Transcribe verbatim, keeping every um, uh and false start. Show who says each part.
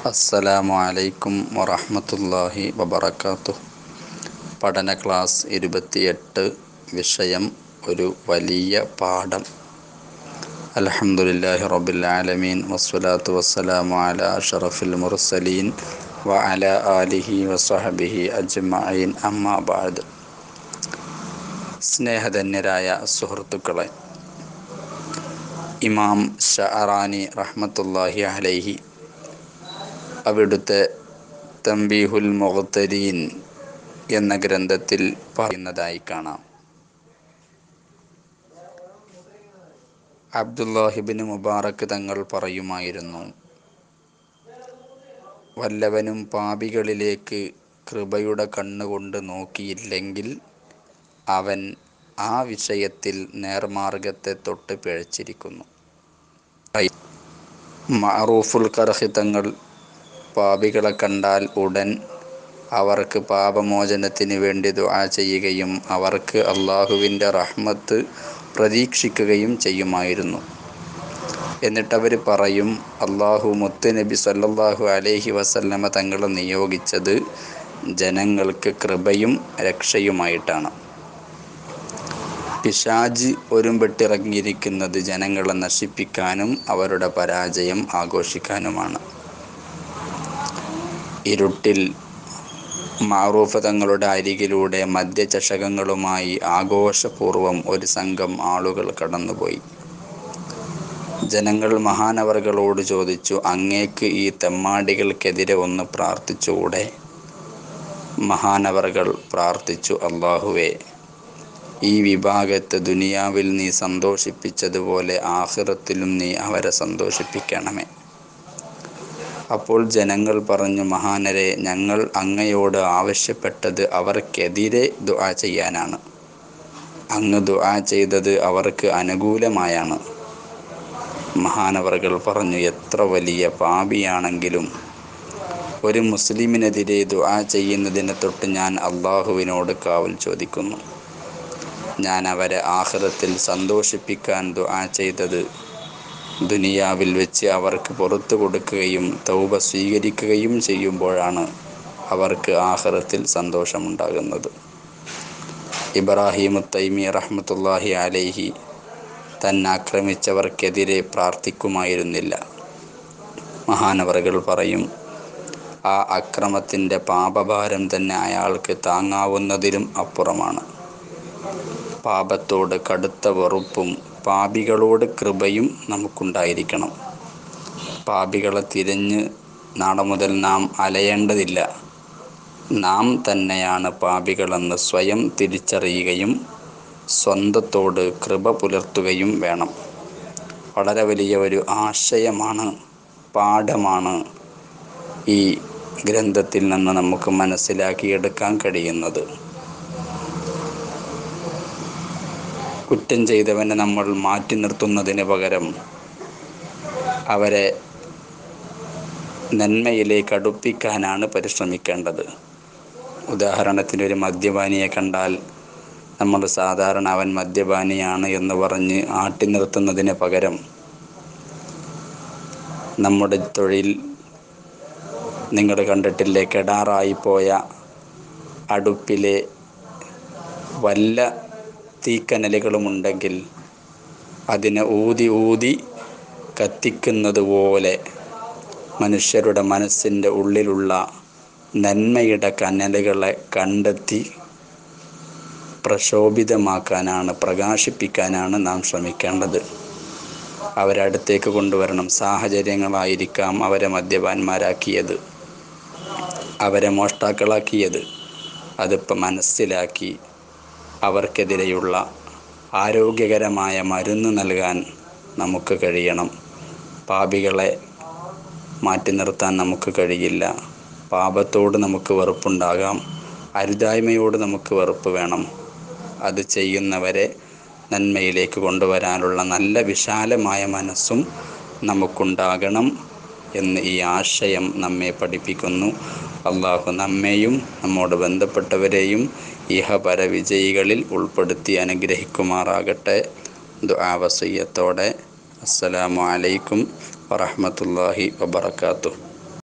Speaker 1: അസ്സലാമു അലൈക്കും വറഹ്മത്തുള്ളാഹി വബറകാതുഹു. പഠന ക്ലാസ് ഇരുപത്തിയെട്ട്. വിഷയം ഒരു വലിയ പാഠം. അൽഹംദുലില്ലാഹി റബ്ബിൽ ആലമീൻ വസ്സലാത്തു വസ്സലാമു അലാ അഷ്റഫിൽ മുർസലീൻ വഅലാ ആലിഹി വസഹബിഹി അജ്മഈൻ. അമ്മാ ബഅദ്. സ്നേഹധന്യരായ സുഹൃത്തുക്കളെ, ഇമാം ശഅറാനി റഹ്മത്തുള്ളാഹി അലൈഹി അവിടുത്തെ തംബീഹുൽ മുഗ്തരീൻ എന്ന ഗ്രന്ഥത്തിൽ പറയുന്നതായി കാണാം. അബ്ദുല്ലാഹിബ്നു മുബാറക് തങ്ങൾ പറയുമായിരുന്നു, വല്ലവനും പാപികളിലേക്ക് കൃപയുടെ കണ്ണുകൊണ്ട് നോക്കിയില്ലെങ്കിൽ അവൻ ആ വിഷയത്തിൽ നേർമാർഗത്തെ തൊട്ട് പിഴച്ചിരിക്കുന്നു. മഅറൂഫുൽ ഖർഹി തങ്ങൾ പാപികളെ കണ്ടാൽ ഉടൻ അവർക്ക് പാപമോചനത്തിന് വേണ്ടി ദുആ ചെയ്യുകയും അവർക്ക് അള്ളാഹുവിൻ്റെ റഹ്മത്ത് പ്രതീക്ഷിക്കുകയും ചെയ്യുമായിരുന്നു. എന്നിട്ടവർ പറയും, അള്ളാഹു മുത്ത് നബി സല്ലല്ലാഹു അലൈഹി വസല്ലമ തങ്ങളെ നിയോഗിച്ചത് ജനങ്ങൾക്ക് കൃപയും രക്ഷയുമായിട്ടാണ്. പിശാച് ഒരുമ്പെട്ടിറങ്ങിയിരിക്കുന്നത് ജനങ്ങളെ നശിപ്പിക്കാനും അവരുടെ പരാജയം ആഘോഷിക്കാനുമാണ്. ഇരുട്ടിൽ മഅറൂഫ് തങ്ങളുടെ അരികിലൂടെ മദ്യചഷകങ്ങളുമായി ആഘോഷപൂർവം ഒരു സംഘം ആളുകൾ കടന്നുപോയി. ജനങ്ങൾ മഹാനവറുകളോട് ചോദിച്ചു, അങ്ങേക്ക് ഈ തെമ്മാടികൾക്കെതിരെ ഒന്ന് പ്രാർത്ഥിച്ചുകൂടെ? മഹാനവറുകൾ പ്രാർത്ഥിച്ചു, അല്ലാഹുവേ, ഈ വിഭാഗത്തെ ദുനിയാവിൽ നീ സന്തോഷിപ്പിച്ചതുപോലെ ആഖിറത്തിലും നീ അവരെ സന്തോഷിപ്പിക്കണമേ. അപ്പോൾ ജനങ്ങൾ പറഞ്ഞു, മഹാനരെ, ഞങ്ങൾ അങ്ങയോട് ആവശ്യപ്പെട്ടത് അവർക്കെതിരെ ദുആ ചെയ്യാനാണ്. അങ്ങ് ദുആ ചെയ്തത് അവർക്ക് അനുകൂലമായാണ്. മഹാനവറുകൾ പറഞ്ഞു, എത്ര വലിയ പാപിയാണെങ്കിലും ഒരു മുസ്ലിമിനെതിരെ ദുആ ചെയ്യുന്നതിനെ തൊട്ട് ഞാൻ അള്ളാഹുവിനോട് കാവൽ ചോദിക്കുന്നു. ഞാൻ അവരെ ആഖിറത്തിൽ സന്തോഷിപ്പിക്കാൻ ദുആ ചെയ്തത് ദുനിയാവിൽ വെച്ച് അവർക്ക് പുറത്തു കൊടുക്കുകയും തൗബ സ്വീകരിക്കുകയും ചെയ്യുമ്പോഴാണ് അവർക്ക് ആഖിറത്തിൽ സന്തോഷമുണ്ടാകുന്നത്. ഇബ്രാഹിം തൈമി റഹ്മത്തുള്ളാഹി അലൈഹി തന്നെ ആക്രമിച്ചവർക്കെതിരെ പ്രാർത്ഥിക്കുമായിരുന്നില്ല. മഹാനവറുകൾ പറയും, ആ അക്രമത്തിൻ്റെ പാപഭാരം തന്നെ അയാൾക്ക് താങ്ങാവുന്നതിലും അപ്പുറമാണ്. പാപത്തോട് കടുത്ത വെറുപ്പും പാപികളോട് കൃപയും നമുക്കുണ്ടായിരിക്കണം. പാപികളെ തിരഞ്ഞ് നാളെ മുതൽ നാം അലയേണ്ടതില്ല. നാം തന്നെയാണ് പാപികളെന്ന് സ്വയം തിരിച്ചറിയുകയും സ്വന്തത്തോട് കൃപ പുലർത്തുകയും വേണം. വളരെ വലിയ ഒരു ആശയമാണ്, പാഠമാണ് ഈ ഗ്രന്ഥത്തിൽ നിന്ന് നമുക്ക് മനസ്സിലാക്കിയെടുക്കാൻ കഴിയുന്നത്. കുറ്റം ചെയ്തവനെ നമ്മൾ മാറ്റി നിർത്തുന്നതിന് പകരം അവരെ നന്മയിലേക്ക് അടുപ്പിക്കാനാണ് പരിശ്രമിക്കേണ്ടത്. ഉദാഹരണത്തിന്, ഒരു മദ്യപാനിയെ കണ്ടാൽ നമ്മൾ സാധാരണ അവൻ മദ്യപാനിയാണ് എന്ന് പറഞ്ഞ് ആട്ടി നിർത്തുന്നതിന് പകരം നമ്മുടെ തൊഴിൽ, നിങ്ങൾ കണ്ടിട്ടില്ലേ, കെടാറായിപ്പോയ അടുപ്പിലെ വല്ല തീക്കനലുകളുമുണ്ടെങ്കിൽ അതിനെ ഊതി ഊതി കത്തിക്കുന്നത് പോലെ മനുഷ്യരുടെ മനസ്സിൻ്റെ ഉള്ളിലുള്ള നന്മയുടെ കനലുകളെ കണ്ടെത്തി പ്രശോഭിതമാക്കാനാണ്, പ്രകാശിപ്പിക്കാനാണ് നാം ശ്രമിക്കേണ്ടത്. അവരെ അടുത്തേക്ക് കൊണ്ടുവരണം. സാഹചര്യങ്ങളായിരിക്കാം അവരെ മദ്യപാന്മാരാക്കിയത്, അവരെ മോഷ്ടാക്കളാക്കിയത്. അതിപ്പോൾ മനസ്സിലാക്കി അവർക്കെതിരെയുള്ള ആരോഗ്യകരമായ മരുന്ന് നൽകാൻ നമുക്ക് കഴിയണം. പാപികളെ മാറ്റി നിർത്താൻ നമുക്ക് കഴിയില്ല. പാപത്തോട് നമുക്ക് വെറുപ്പുണ്ടാകാം, അരുതായ്മയോട് നമുക്ക് വെറുപ്പ് വേണം. അത് ചെയ്യുന്നവരെ നന്മയിലേക്ക് കൊണ്ടുവരാനുള്ള നല്ല വിശാലമായ മനസ്സും നമുക്കുണ്ടാകണം എന്ന് ഈ ആശയം നമ്മെ പഠിപ്പിക്കുന്നു. അള്ളാഹു നമ്മെയും നമ്മോട് ബന്ധപ്പെട്ടവരെയും ഇഹപര വിജയികളിൽ ഉൾപ്പെടുത്തി അനുഗ്രഹിക്കുമാറാകട്ടെ. ദുആ വസിയ്യത്തോടെ അസ്സലാമു അലൈക്കും വറഹ്മത്തുള്ളാഹി വബറകാതുഹു.